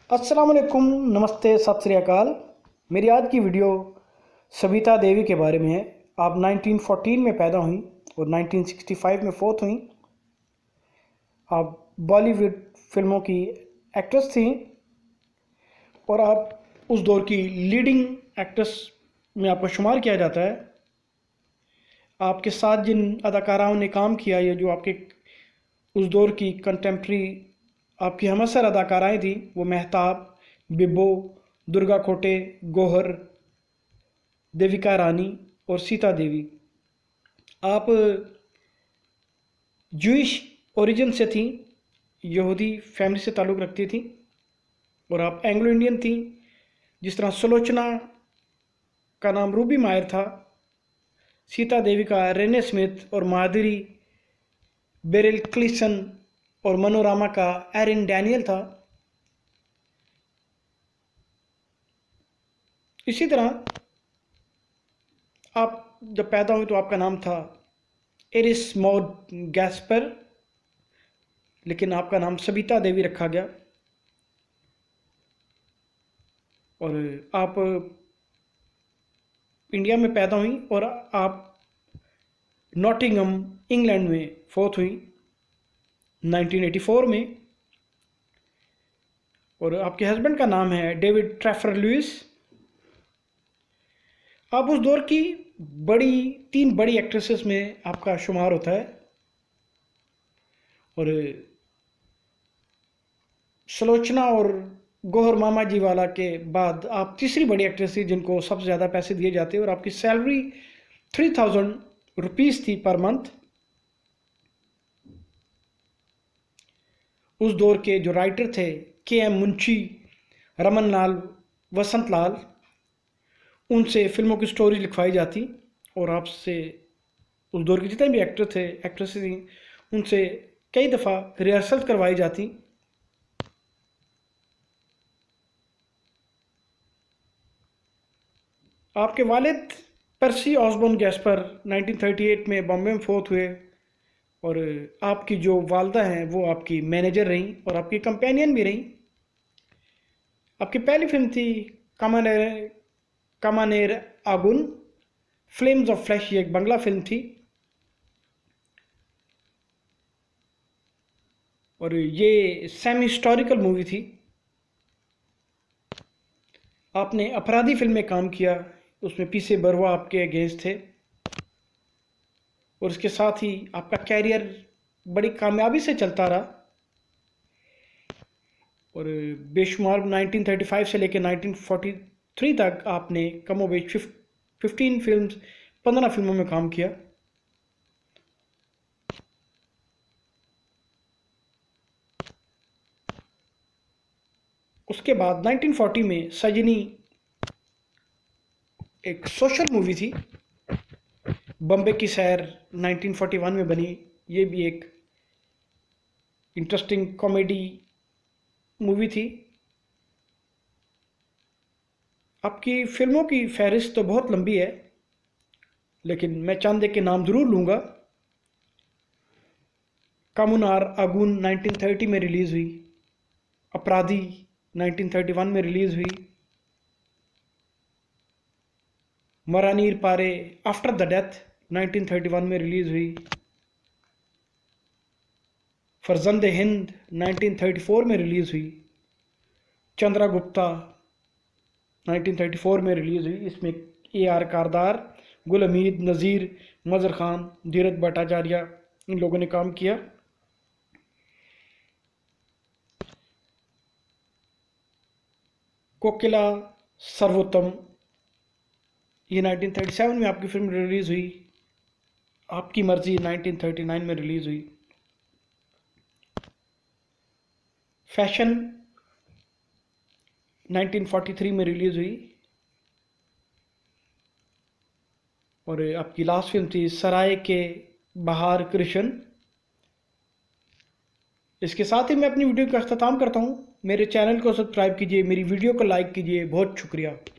अस्सलाम वालेकुम, नमस्ते, सत श्री अकाल। मेरी आज की वीडियो सविता देवी के बारे में है। आप 1914 में पैदा हुई और 1965 में फोत हुई। आप बॉलीवुड फिल्मों की एक्ट्रेस थी और आप उस दौर की लीडिंग एक्ट्रेस में आपको शुमार किया जाता है। आपके साथ जिन अदाकाराओं ने काम किया या जो आपके उस दौर की कंटेम्प्रेरी आपकी हमअसर अदाकाराएँ थी वो मेहताब, बिब्बो, दुर्गा खोटे, गौहर, देविका रानी और सीता देवी। आप जूइश ओरिजिन से थी, यहूदी फैमिली से ताल्लुक़ रखती थी और आप एंग्लो इंडियन थी। जिस तरह सुलोचना का नाम रूबी मायर था, सीता देवी का रेने स्मिथ और माधुरी बेरिल क्लिसन और मनोरमा का एरिन डैनियल था। इसी तरह आप जब पैदा हुए तो आपका नाम था एरिस मॉड गैस्पर, लेकिन आपका नाम सविता देवी रखा गया। और आप इंडिया में पैदा हुई और आप नॉटिंघम इंग्लैंड में फोत हुई 1984 में। और आपके हस्बैंड का नाम है डेविड ट्रैफर लुइस। आप उस दौर की तीन बड़ी एक्ट्रेसेस में आपका शुमार होता है और सुलोचना और गौहर मामा जी वाला के बाद आप तीसरी बड़ी एक्ट्रेस थी जिनको सबसे ज़्यादा पैसे दिए जाते और आपकी सैलरी 3000 रुपीज़ थी पर मंथ। उस दौर के जो राइटर थे के.एम. मुंशी, रमन लाल, वसंत लाल, उनसे फिल्मों की स्टोरी लिखवाई जाती और आपसे उस दौर के जितने भी एक्टर थे, एक्ट्रेसेस थी, उनसे कई दफ़ा रिहर्सल करवाई जाती। आपके वालिद पर्सी ऑसबॉर्न गैस्पर 1938 में बॉम्बे में फोत हुए और आपकी जो वालदा हैं वो आपकी मैनेजर रहीं और आपकी कंपेनियन भी रहीं। आपकी पहली फिल्म थी Kamaner Agun, flames of flash, ये एक बंगला फिल्म थी और ये सेमी हिस्टोरिकल मूवी थी। आपने अपराधी फिल्म में काम किया, उसमें पीसे बरुआ आपके अगेंस्ट थे और इसके साथ ही आपका कैरियर बड़ी कामयाबी से चलता रहा और बेशुमार 1935 से लेकर 1943 तक आपने कमोबेश 15 फिल्मों में काम किया। उसके बाद 1940 में सजनी एक सोशल मूवी थी। बॉम्बे की सैर 1941 में बनी, ये भी एक इंटरेस्टिंग कॉमेडी मूवी थी। आपकी फिल्मों की फहरिस्त तो बहुत लंबी है, लेकिन मैं चंद के नाम ज़रूर लूँगा। कमुनार आगुन 1930 में रिलीज़ हुई, अपराधी 1931 में रिलीज़ हुई, मरानीर पारे आफ्टर द डेथ 1931 में रिलीज़ हुई, फरजंद हिंद 1934 में रिलीज़ हुई, चंद्रा गुप्ता 1934 में रिलीज़ हुई। इसमें A.R. कारदार, गुल हमीद, नज़ीर, मज़र ख़ान, धीरज भट्टाचार्य, इन लोगों ने काम किया। कोकिला सर्वोत्तम, ये 1937 में आपकी फिल्म रिलीज़ हुई। आपकी मर्जी 1939 में रिलीज़ हुई। फैशन 1943 में रिलीज़ हुई और आपकी लास्ट फिल्म थी सराय के बहार कृष्ण। इसके साथ ही मैं अपनी वीडियो का अख्ताम करता हूँ। मेरे चैनल को सब्सक्राइब कीजिए, मेरी वीडियो को लाइक कीजिए। बहुत शुक्रिया।